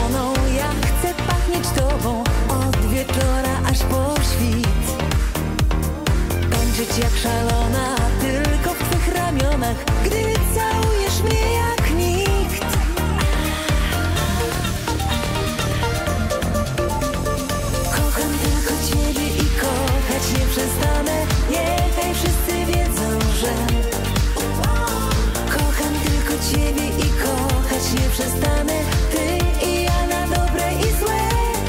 słoną. Ja chcę pachnieć tobą od wieczora aż po świt. Tańczyć jak szalona tylko w twych ramionach, gdy całujesz mnie jak nikt. Kocham tylko ciebie i kochać nie przestanę. Niechaj wszyscy wiedzą, że kocham tylko ciebie i kochać nie przestanę. Ty i ja na dobre i złe.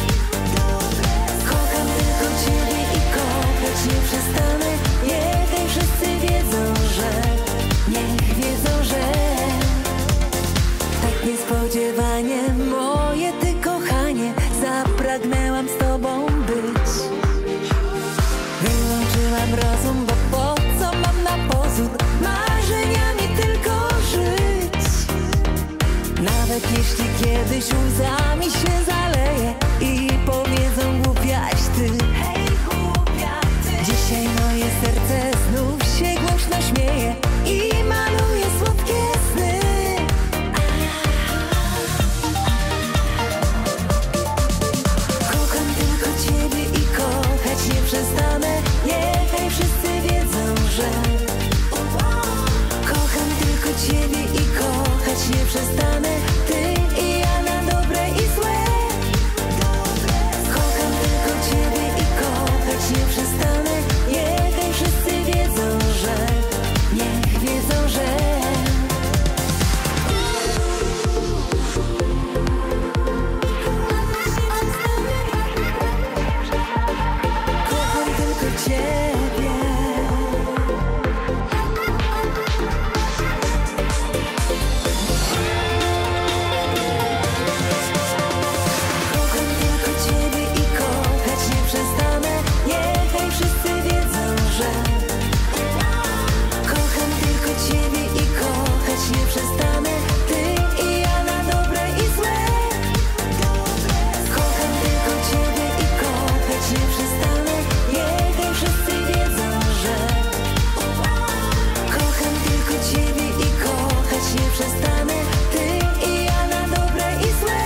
Kocham tylko ciebie i kochać nie przestanę. Niechaj wszyscy wiedzą, że niech wiedzą, że tak niespodziewanie moje ty kochanie, zapragnęłam z tobą być. Wyłączyłam rozum, bo po co mam na pozór marzeniami tylko żyć. Nawet jeśli kiedyś łzami się zaleje i powiedzą głupiaś ty, hej głupia ty. Dzisiaj moje serce znów się głośno śmieje i maluje słodkie sny. Kocham tylko ciebie i kochać nie przestanę. Niechaj wszyscy wiedzą, że kocham tylko ciebie i kochać nie przestanę. Ty i ja na dobre i złe. Kocham tylko ciebie i kochać nie przestanę. Niechaj wszyscy wiedzą, że niech wiedzą, że kocham tylko ciebie. Kocham tylko ciebie i kochać nie przestanę. Niechaj wszyscy wiedzą, że kocham tylko ciebie i kochać nie przestanę. Ty i ja na dobre i złe. Kocham tylko ciebie i kochać nie przestanę. Niechaj wszyscy wiedzą, że kocham tylko ciebie i kochać nie przestanę. Ty i ja na dobre i złe.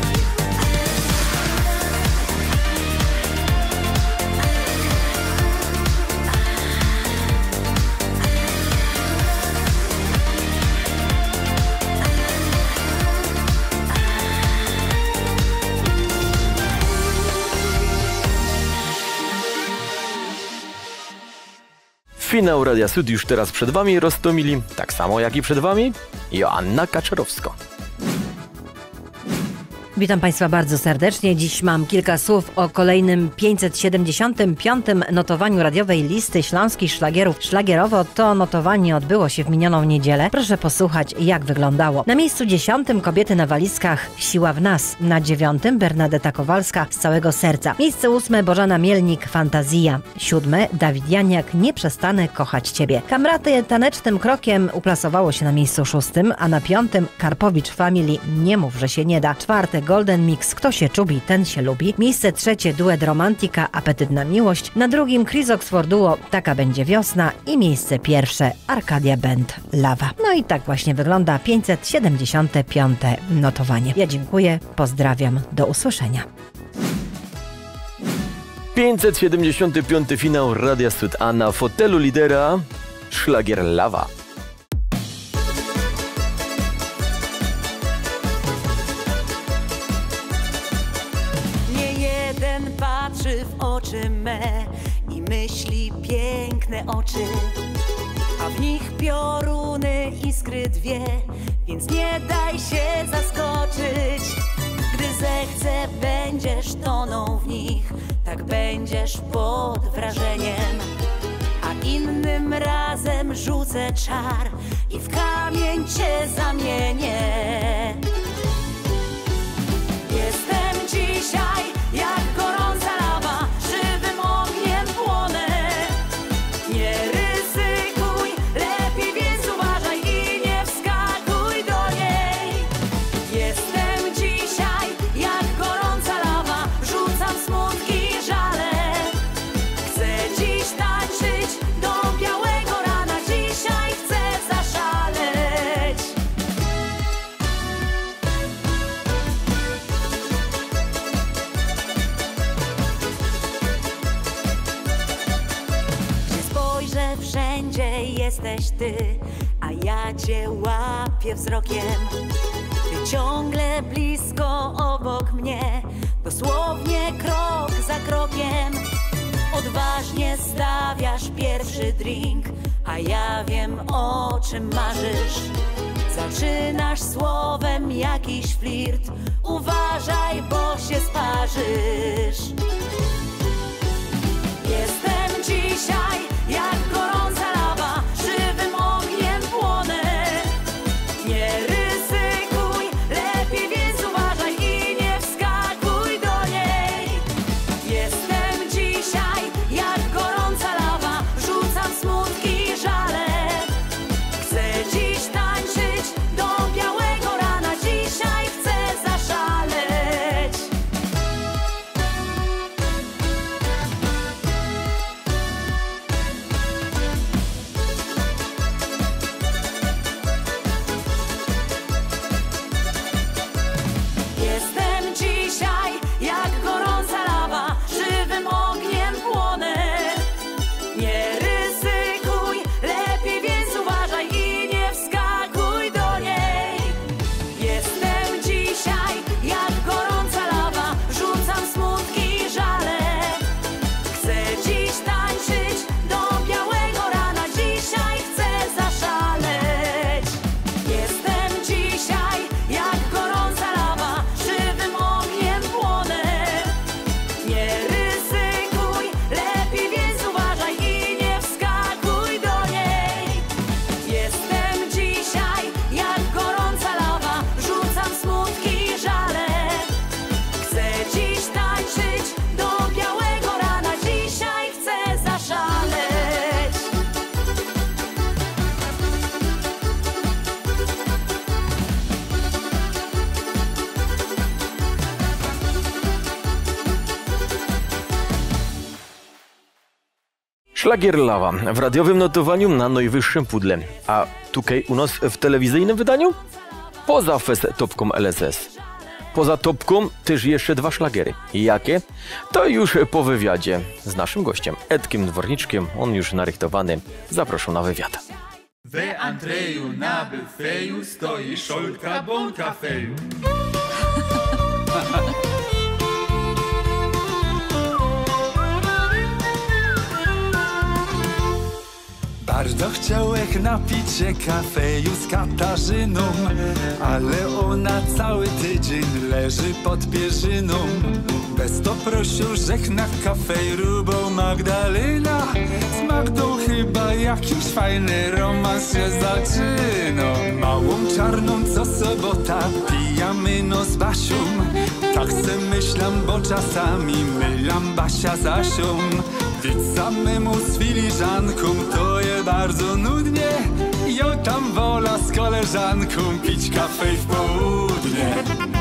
'Finał Radia Sud' już teraz przed wami, Roztomili, tak samo jak i przed wami Joanna Kaczorowska. Witam Państwa bardzo serdecznie. Dziś mam kilka słów o kolejnym 575. notowaniu radiowej listy śląskich szlagierów. Szlagierowo to notowanie odbyło się w minioną niedzielę. Proszę posłuchać, jak wyglądało. Na miejscu 10 Kobiety na walizkach, Siła w nas. Na 9 Bernadeta Kowalska, Z całego serca. Miejsce 8 Bożena Mielnik, Fantazja. 7 Dawid Janiak, Nie przestanę kochać Ciebie. Kamraty tanecznym krokiem uplasowało się na miejscu 6, a na 5 Karpowicz Family, Nie mów, że się nie da. 4 Golden Mix, Kto się czubi, ten się lubi. Miejsce 3 duet Romantika, Apetyt na miłość. Na 2 Chris Oxford Duo, Taka będzie wiosna. I miejsce 1 Arcadia Band, Lawa. No i tak właśnie wygląda 575. notowanie. Ja dziękuję, pozdrawiam, do usłyszenia. 575. finał Radia Sud, a na fotelu lidera szlagier Lawa. Patrzy w oczy me i myśli piękne oczy, a w nich pioruny iskry dwie, więc nie daj się zaskoczyć. Gdy zechcę, będziesz tonął w nich, tak będziesz pod wrażeniem. A innym razem rzucę czar i w kamień cię zamienię. Jestem dzisiaj jak gorąca lawa, żywym ogniem płonę. Nie ryzykuj, lepiej więc uważaj i nie wskakuj do niej. Jestem dzisiaj jak gorąca lawa, rzucam smutki i żale. Chcę dziś tańczyć do białego rana, dzisiaj chcę zaszaleć. gdzie jesteś ty, a ja cię łapię wzrokiem. Ty ciągle blisko obok mnie, dosłownie krok za krokiem. Odważnie stawiasz pierwszy drink, a ja wiem, o czym marzysz. Zaczynasz słowem jakiś flirt, uważaj, bo się sparzysz. Jestem dzisiaj jak gorąca lawa, żywym ogniem płonę. Nie ryzykuj, lepiej więc uważaj i nie wskakuj do niej. Jestem dzisiaj jak gorąca lawa, rzucam smutki i żale. Chcę dziś tańczyć do białego rana, dzisiaj chcę zaszaleć. Jestem dzisiaj jak gorąca lawa, żywym ogniem płonę. Nie ryzykuj, lepiej więc uważaj i nie wskakuj do niej. Jestem dzisiaj jak gorąca lawa, rzucam smutki i żale. Chcę dziś tańczyć do białego rana, dzisiaj chcę zaszaleć. Jestem dzisiaj jak gorąca lawa, żywym ogniem płonę. Nie ryzykuj, lepiej więc uważaj i nie wskakuj do niej. Jestem dzisiaj jak gorąca lawa, rzucam smutki i żale. Chcę dziś tańczyć do białego rana, dzisiaj chcę zaszaleć. Szlagier Lawa w radiowym notowaniu na najwyższym pudle. A tutaj u nas w telewizyjnym wydaniu? Poza topką LSS. Poza topką też jeszcze dwa szlagiery. Jakie? To już po wywiadzie z naszym gościem, Edkiem Dworniczkiem. On już narychtowany. Zaproszę na wywiad. We Andrzeju na bufeju stoi szolka bon kafeju. Bardzo chciałech napić się kafeju z Katarzyną, ale ona cały tydzień leży pod pierzyną. Bez to prosił, żech na kafejru, bo Magdalena z Magdą chyba jakiś fajny romans się zaczyna. Małą czarną co sobota pijamy no z Basią. Tak se myślam, bo czasami mylam Basia z Asią. Widz samemu z filiżanką to je bardzo nudnie. Ja tam wola z koleżanką pić kafej w południe.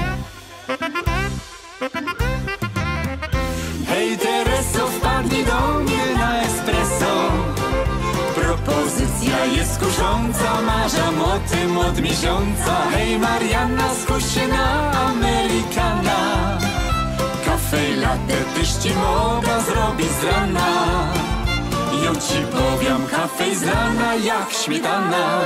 Hej Tereso, wpadnij do mnie na espresso. Propozycja jest kusząca, marzam o tym od miesiąca. Hej Marianna, skuś się na Amerykana. Kafej latte tyż ci mogę zrobić z rana. Ja ci powiem, kafej z rana jak śmietana.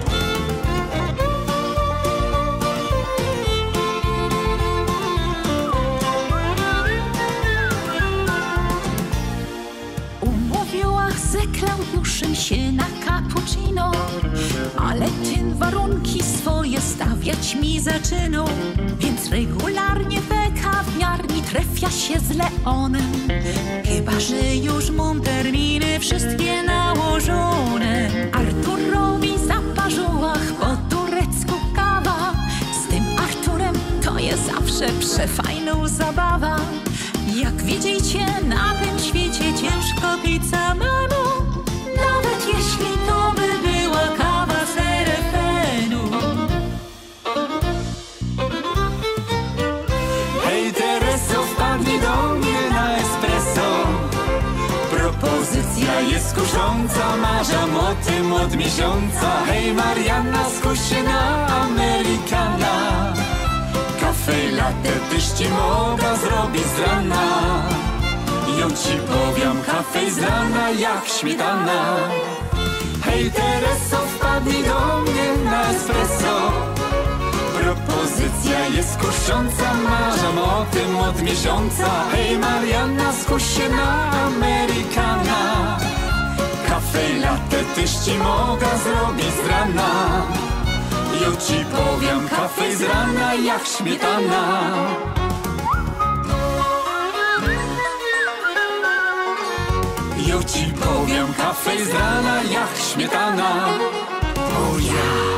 Umówiłach ze Klaudiuszem się na cappuccino, ale ten warunki swoje stawiać mi zaczynał. Więc regularnie we kawiarni trefia się z Leonem. Chyba że już mam terminy wszystkie nałożone. Arturowi zaparzyłach po turecku kawa. Z tym Arturem to jest zawsze przefajną zabawa. Jak widzicie, na tym świecie ciężko pić samemu, nawet jeśli to by była kawa z RFN-u. Hej Tereso, wpadnij do mnie na espresso. Propozycja jest kusząca, marzam o tym od miesiąca. Hej Marianna, skuś się na Amerykana. Kafej latte tyż ci mogę zrobić z rana. Ja ci powiem, kafej z rana jak śmietana. Hej Tereso, wpadnij do mnie na espresso. Propozycja jest kusząca, marzam o tym od miesiąca. Hej Marianna, skuś się na Amerykana. Kafe i latte tyś ci mogę zrobić z rana. Jo ci powiem, kafe z rana jak śmietana. Jo ci powiem, kafe z rana jak śmietana. O ja.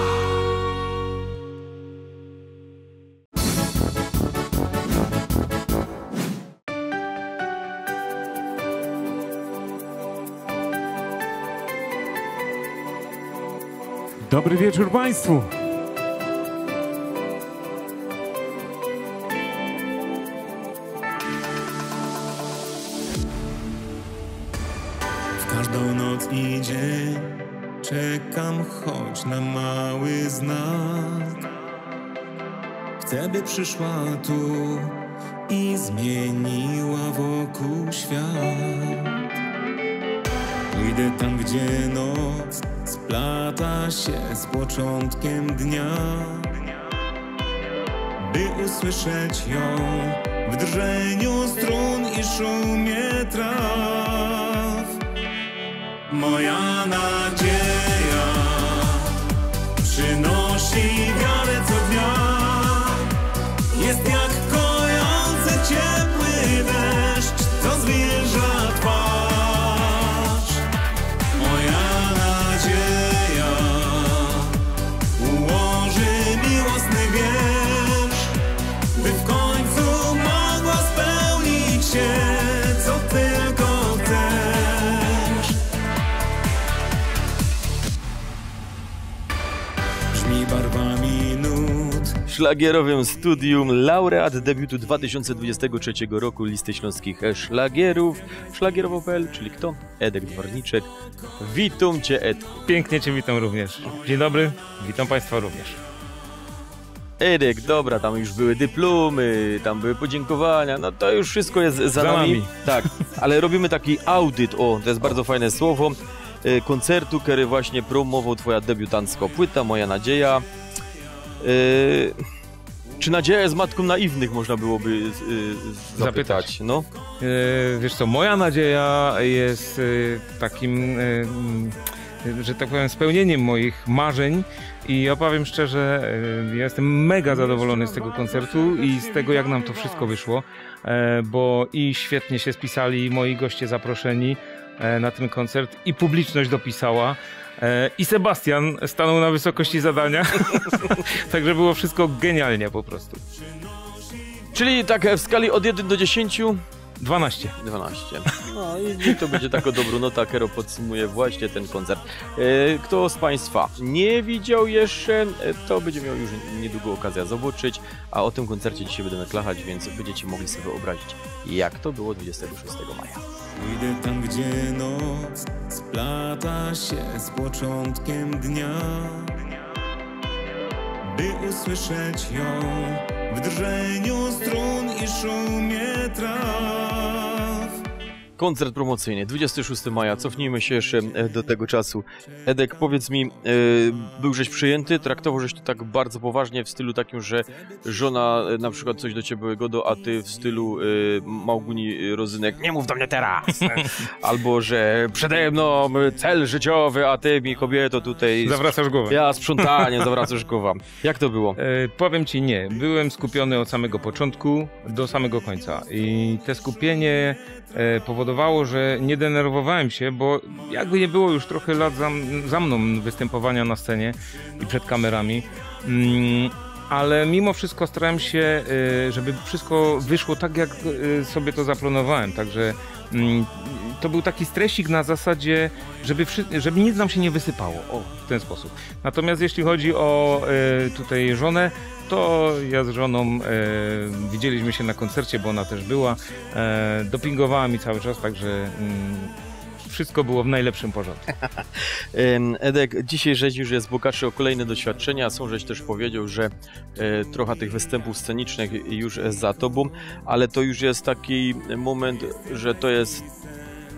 Dobry wieczór Państwu. W każdą noc i dzień czekam choć na mały znak. Chcę, by przyszła tu i zmieniła wokół świat. Pójdę tam, gdzie noc splata się z początkiem dnia, by usłyszeć ją w drżeniu strun i szumie traw. Moja nadzieja przynosi wiarę co dnia. Jest jak kojący ciepły deszcz, co zwilża twarz. Moja nadzieja ułoży miłosny wiersz, by w końcu mogła spełnić się, co tylko chcesz. Brzmi barwami nut. W szlagierowym studium laureat debiutu 2023 roku Listy Śląskich Szlagierów. Szlagierowo.pl, czyli kto? Edek Dworniczek. Witam Cię, Ed. Pięknie Cię witam również. Dzień dobry, witam Państwa również. Edek, dobra, tam już były dyplomy, tam były podziękowania, no to już wszystko jest za nami. Tak, ale robimy taki audyt, o, to jest bardzo fajne słowo, koncertu, który właśnie promował Twoja debiutancka płyta, Moja Nadzieja. Czy nadzieja jest matką naiwnych, można byłoby zapytać. No? Wiesz co, Moja Nadzieja jest takim, że tak powiem, spełnieniem moich marzeń i ja powiem szczerze, ja jestem mega zadowolony z tego koncertu i z tego, jak nam to wszystko wyszło, bo i świetnie się spisali moi goście zaproszeni na ten koncert i publiczność dopisała. I Sebastian stanął na wysokości zadania, także było wszystko genialnie po prostu. Czyli tak w skali od 1 do 10? 12. 12. No i to będzie taka dobra nota, Kero podsumuje właśnie ten koncert. Kto z Państwa nie widział jeszcze, to będzie miał już niedługo okazję zobaczyć, a o tym koncercie dzisiaj będziemy klachać, więc będziecie mogli sobie wyobrazić, jak to było 26 maja. Pójdę tam, gdzie noc splata się z początkiem dnia, by usłyszeć ją w drżeniu strun i szumie traw. Koncert promocyjny, 26 maja, cofnijmy się jeszcze do tego czasu. Edek, powiedz mi, byłżeś przyjęty, traktował-żeś to tak bardzo poważnie w stylu takim, że żona na przykład coś do ciebie godo, a ty w stylu Małguni Rozynek, nie mów do mnie teraz! Albo, że przede mną cel życiowy, a ty mi, kobieto, tutaj... Zawracasz głowę. Ja sprzątanie, zawracasz głowę. Jak to było? Powiem ci nie, byłem skupiony od samego początku do samego końca i te skupienie powodowało, że nie denerwowałem się, bo jakby nie było już trochę lat za mną występowania na scenie i przed kamerami, ale mimo wszystko starałem się, żeby wszystko wyszło tak, jak sobie to zaplanowałem, także to był taki stresik na zasadzie, żeby nic nam się nie wysypało, o, w ten sposób. Natomiast jeśli chodzi o tutaj żonę, to ja z żoną widzieliśmy się na koncercie, bo ona też była, dopingowała mi cały czas, także wszystko było w najlepszym porządku. Edek, dzisiaj żeś już jest bogaczy o kolejne doświadczenia, są żeś też powiedział, że trochę tych występów scenicznych już za tobą, ale to już jest taki moment, że to jest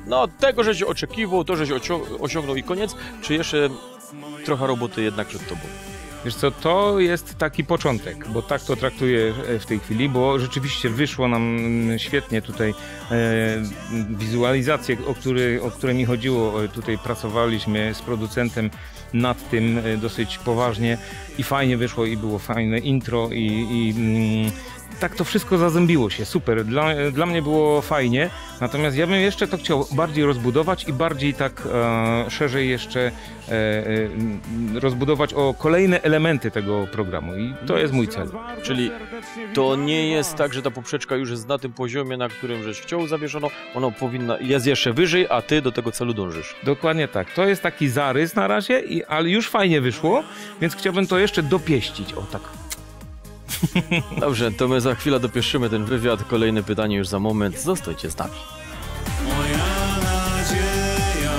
no tego, żeś oczekiwał, to żeś osiągnął i koniec, czy jeszcze trochę roboty jednak przed tobą? Wiesz co, to jest taki początek, bo tak to traktuję w tej chwili, bo rzeczywiście wyszło nam świetnie tutaj wizualizacje, o które mi chodziło. Tutaj pracowaliśmy z producentem nad tym dosyć poważnie i fajnie wyszło i było fajne intro i tak to wszystko zazębiło się, super. Dla mnie było fajnie, natomiast ja bym jeszcze to chciał bardziej rozbudować i bardziej tak szerzej jeszcze rozbudować o kolejne elementy tego programu i to jest mój cel. Czyli to nie jest tak, że ta poprzeczka już jest na tym poziomie, na którym żeś chciał zawieszono, ono jest jeszcze wyżej, a ty do tego celu dążysz. Dokładnie tak. To jest taki zarys na razie, ale już fajnie wyszło, więc chciałbym to jeszcze dopieścić. O tak. Dobrze, to my za chwilę dopieszymy ten wywiad. Kolejne pytanie już za moment. Zostańcie z nami. Moja nadzieja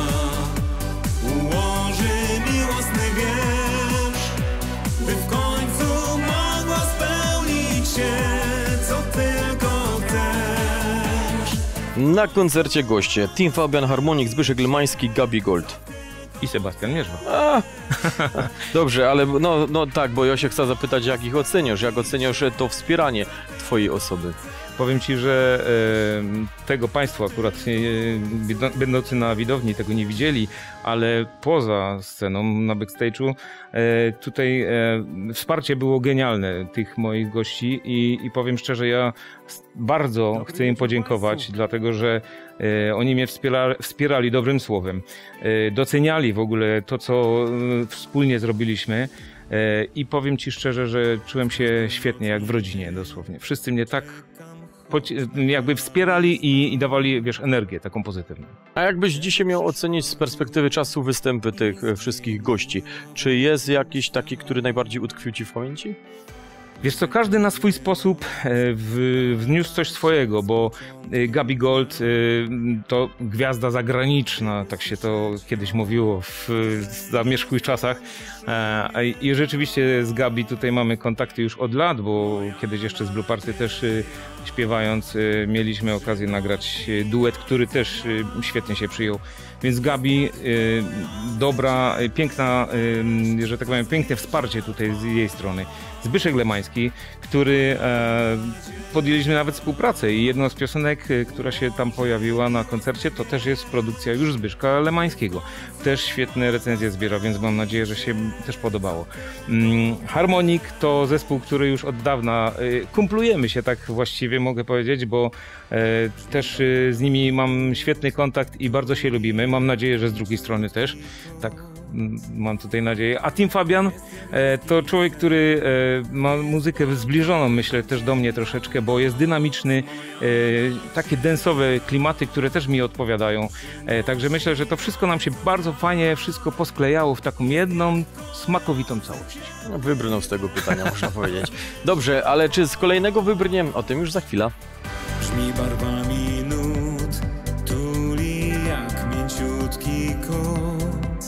ułoży miłosny wiersz, by w końcu mogła spełnić się, co tylko chcesz. Na koncercie goście Team Fabian, Harmonik, Zbyszek Lemański, Gabi Gold. I Sebastian Mierzwa. Dobrze, ale no tak, bo ja się chcę zapytać, jak ich oceniasz? Jak oceniasz to wspieranie twojej osoby? Powiem ci, że tego państwo akurat będący na widowni tego nie widzieli, ale poza sceną na backstage'u tutaj wsparcie było genialne tych moich gości i powiem szczerze, ja bardzo chcę im podziękować, dlatego że oni mnie wspierali dobrym słowem, doceniali w ogóle to, co wspólnie zrobiliśmy. I powiem ci szczerze, że czułem się świetnie, jak w rodzinie dosłownie. Wszyscy mnie tak jakby wspierali i dawali, wiesz, energię taką pozytywną. A jakbyś dzisiaj miał ocenić z perspektywy czasu występy tych wszystkich gości, czy jest jakiś taki, który najbardziej utkwił ci w pamięci? Wiesz co, każdy na swój sposób wniósł coś swojego, bo Gabi Gold to gwiazda zagraniczna, tak się to kiedyś mówiło w zamierzchłych czasach. I rzeczywiście z Gabi tutaj mamy kontakty już od lat, bo kiedyś jeszcze z Blue Party też śpiewając mieliśmy okazję nagrać duet, który też świetnie się przyjął. Więc Gabi, dobra, piękna, że tak powiem, piękne wsparcie tutaj z jej strony. Zbyszek Lemański, który podjęliśmy nawet współpracę i jedną z piosenek, która się tam pojawiła na koncercie, to też jest produkcja już Zbyszka Lemańskiego. Też świetne recenzje zbiera, więc mam nadzieję, że się też podobało. Harmonik to zespół, który już od dawna kumplujemy się, tak właściwie mogę powiedzieć, bo też z nimi mam świetny kontakt i bardzo się lubimy. Mam nadzieję, że z drugiej strony też. Tak, mam tutaj nadzieję. A Team Fabian to człowiek, który ma muzykę zbliżoną, myślę, też do mnie troszeczkę, bo jest dynamiczny, takie dance'owe klimaty, które też mi odpowiadają. Także myślę, że to wszystko nam się bardzo fajnie wszystko posklejało w taką jedną smakowitą całość. No, wybrnął z tego pytania, można powiedzieć. Dobrze, ale czy z kolejnego wybrnie? O tym już za chwilę. Brzmi barwami nut, tuli jak mięciutki kot.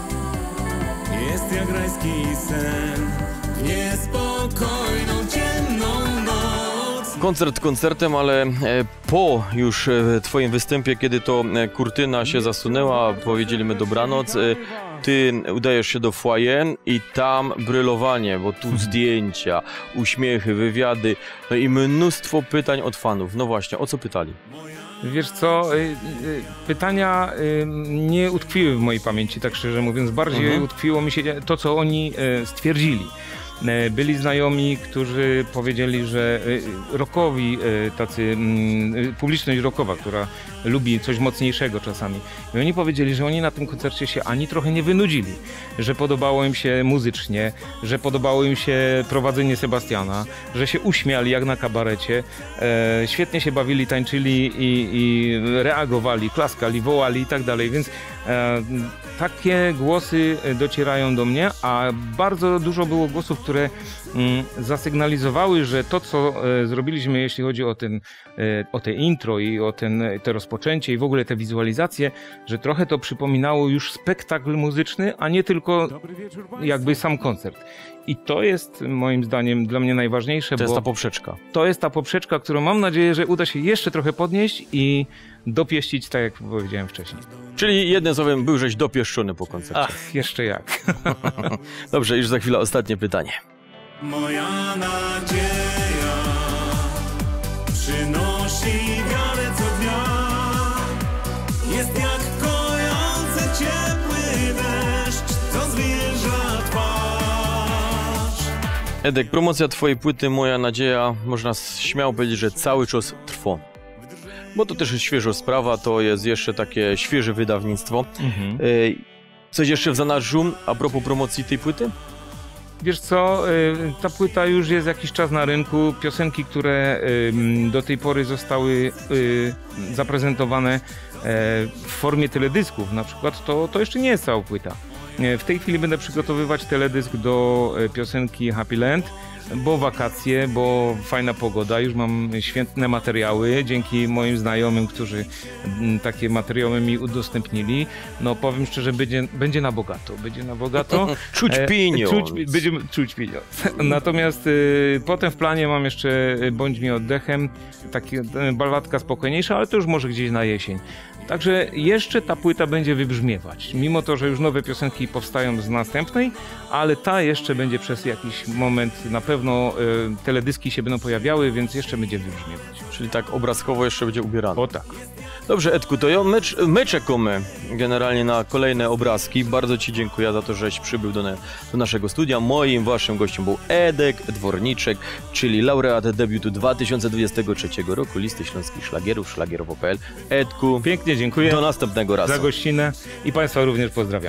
Jest jak rajski sen w niespokojną, ciemną noc. Koncert koncertem, ale po już twoim występie, kiedy to kurtyna się zasunęła, powiedzieliśmy dobranoc, ty udajesz się do foyer i tam brylowanie, bo tu zdjęcia, uśmiechy, wywiady, no i mnóstwo pytań od fanów. No właśnie, o co pytali? Wiesz co, pytania nie utkwiły w mojej pamięci, tak szczerze mówiąc. Bardziej utkwiło mi się to, co oni stwierdzili. Byli znajomi, którzy powiedzieli, że rockowi, tacy publiczność rockowa, która lubi coś mocniejszego czasami. I oni powiedzieli, że oni na tym koncercie się ani trochę nie wynudzili, że podobało im się muzycznie, że podobało im się prowadzenie Sebastiana, że się uśmiali jak na kabarecie, świetnie się bawili, tańczyli i reagowali, klaskali, wołali i tak dalej, więc takie głosy docierają do mnie, a bardzo dużo było głosów, które zasygnalizowały, że to, co zrobiliśmy, jeśli chodzi o te intro i o te rozpoczęcie i w ogóle te wizualizacje, że trochę to przypominało już spektakl muzyczny, a nie tylko jakby sam koncert. I to jest moim zdaniem dla mnie najważniejsze. To jest ta poprzeczka. To jest ta poprzeczka, którą mam nadzieję, że uda się jeszcze trochę podnieść i dopieścić, tak jak powiedziałem wcześniej. Czyli jednym słowem, byłżeś dopieszczony po koncercie. Ach, jeszcze jak. Dobrze, już za chwilę ostatnie pytanie. Moja nadzieja przynosi wiarę co dnia. Jest jak kojący ciepły deszcz, co zwilża twarz. Edek, promocja twojej płyty Moja Nadzieja, można śmiało powiedzieć, że cały czas trwa. Bo to też jest świeża sprawa, to jest jeszcze takie świeże wydawnictwo. Coś jeszcze w zanadrzu a propos promocji tej płyty? Wiesz co, ta płyta już jest jakiś czas na rynku. Piosenki, które do tej pory zostały zaprezentowane w formie teledysków na przykład, to jeszcze nie jest cała płyta. W tej chwili będę przygotowywać teledysk do piosenki Happy Land, bo wakacje, bo fajna pogoda, już mam świetne materiały dzięki moim znajomym, którzy takie materiały mi udostępnili. No powiem szczerze, będzie na bogato, będzie na bogato. Czuć pieniądz. Będziemy czuć pieniądz. Natomiast potem w planie mam jeszcze Bądź mi oddechem, taka balladka spokojniejsza, ale to już może gdzieś na jesień. Także jeszcze ta płyta będzie wybrzmiewać, mimo to, że już nowe piosenki powstają z następnej, ale ta jeszcze będzie przez jakiś moment, na pewno teledyski się będą pojawiały, więc jeszcze będzie wybrzmiewać. Czyli tak obrazkowo jeszcze będzie ubierane. O tak. Dobrze, Edku, to my czekamy generalnie na kolejne obrazki. Bardzo ci dziękuję za to, żeś przybył do naszego studia. Moim waszym gościem był Edek Dworniczek, czyli laureat debiutu 2023 roku Listy Śląskich Szlagierów, szlagierowo.pl. Edku, pięknie dziękuję do następnego razu. Za gościnę i państwa również pozdrawiam.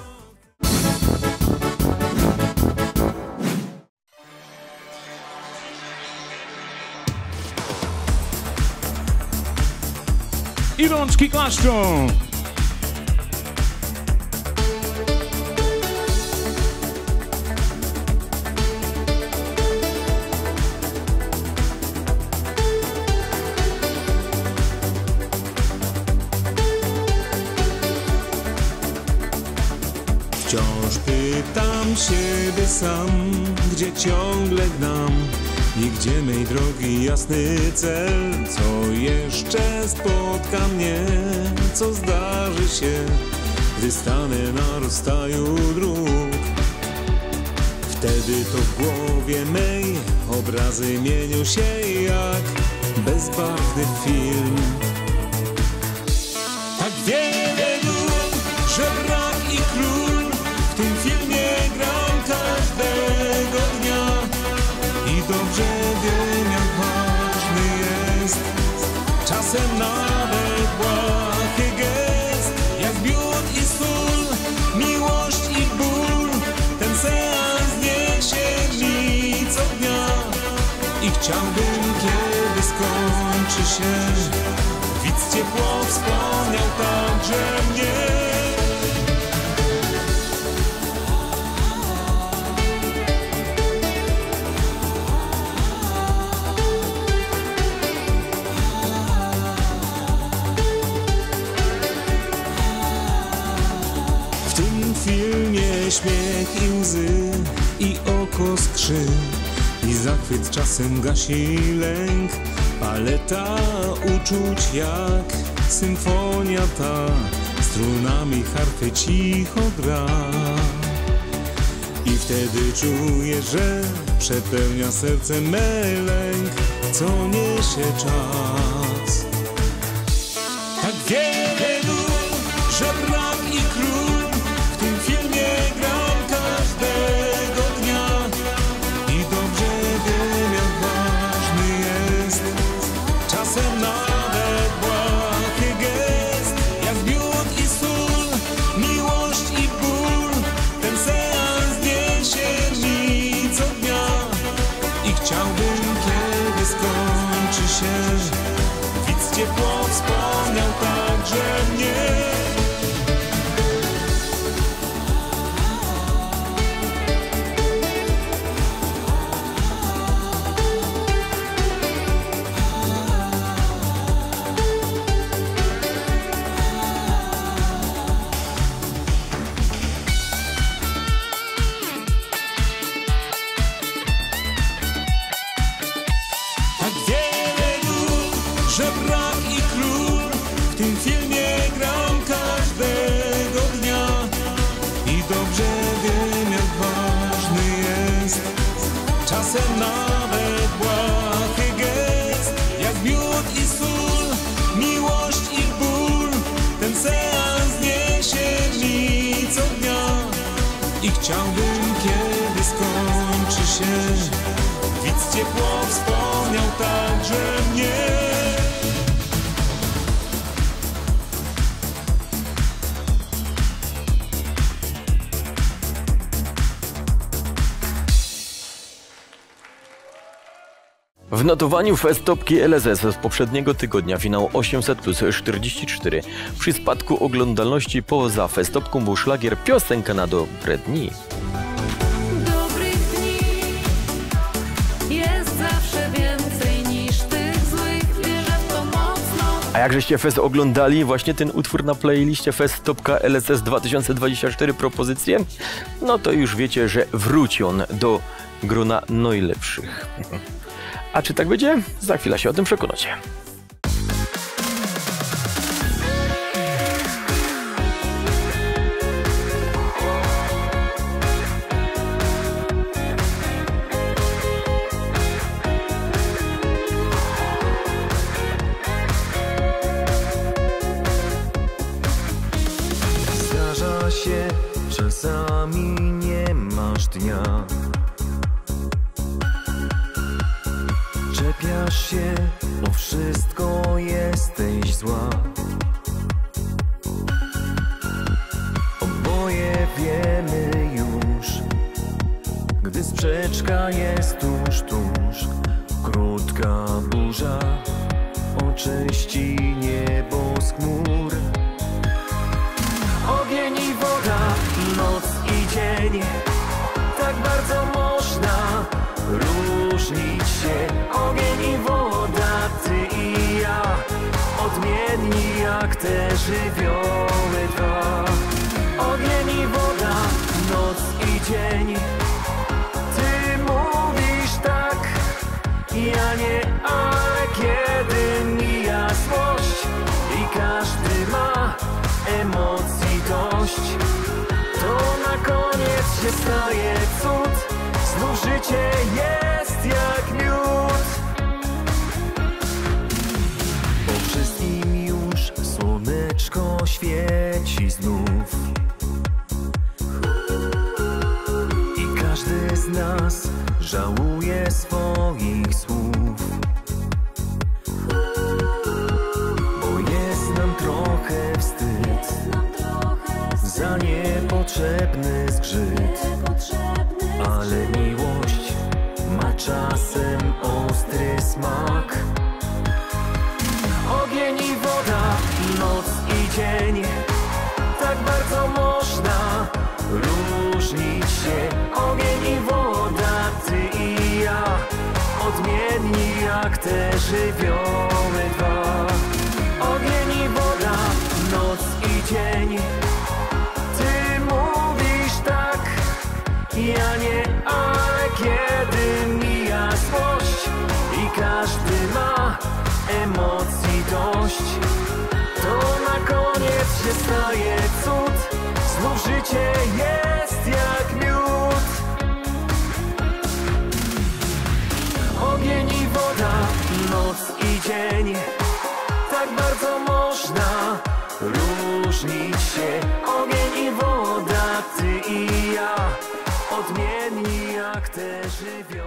I rączki klaszczą! Wciąż pytam siebie sam, gdzie ciągle gnam i gdzie mej drogi jasny cel. Co jeszcze spotka mnie, co zdarzy się, gdy stanę na rozstaju dróg. Wtedy to w głowie mej obrazy mienią się jak bezbarwny film. Tak wiele dróg, że brak i król, w tym filmie gram każdego dnia i dobrze wiem, jak ważny jest czasem nawet błahy gest, jak miód i sól, miłość i ból. Ten seans niesie mi co dnia i chciałbym, kiedy skończy się, widz ciepło wspomniał także mnie. W tym filmie śmiech i łzy i oko skrzy i zachwyt czasem gasi lęk. Paleta uczuć jak symfonia ta, strunami harfy cicho gra. I wtedy czuję, że przepełnia serce me lęk, co niesie czas. Tak wiele dróg, że brak i król, w tym filmie gram każdego dnia i dobrze wiem, jak ważny jest czasem nawet błahy gest, jak miód i sól, miłość i ból. Ten seans niesie mi co dnia i chciałbym, kiedy skończy się, widz ciepło wspomniał także mnie. i chciałbym, kiedy skończy się. Widz ciepło wspomniał także mnie. W notowaniu Fest Topki LSS z poprzedniego tygodnia finał 800 plus 44. Przy spadku oglądalności poza Fest Topką był szlagier Piosenka na dobre dni. Dobrych dni jest zawsze więcej niż tych złych, wierzę w to mocno. A jak żeście Fest oglądali właśnie ten utwór na playliście Fest Topka LSS 2024 propozycje? No to już wiecie, że wróci on do grona najlepszych. A czy tak będzie? Za chwilę się o tym przekonacie. Zdarza się, czasami nie masz dnia. Czepiasz się, o wszystko jesteś zła. Oboje wiemy już, gdy sprzeczka jest tuż, krótka burza oczyści niebo z chmur. Ogień i woda, noc i dzień, tak bardzo można różnić się. Ogień i woda, ty i ja, odmienni jak te żywioły dwa. Ogień i woda, noc i dzień, ty mówisz tak, ja nie, ale kiedy mija złość i każdy ma emocji dość, to na koniec się staje cud, znów życie jest jak miód. Po wszystkim już słoneczko świeci znów i każdy z nas żałuje swoich słów, bo jest nam trochę wstyd za niepotrzebny zgrzyt. Ale miłość ma czasem ostry smak. Ogień i woda, noc i dzień, tak bardzo można różnić się. Ogień i woda, ty i ja, odmienni jak te żywioły dwa. Ogień i woda, noc i dzień, ty mówisz tak, ja nie, ale kiedy mija złość i każdy ma emocji dość, to na koniec się staje cud, znów życie jest jak miód. Ogień i woda, noc i dzień, tak bardzo można różnić się. Ogień i woda, ty i ja, odmienni jak te żywioły.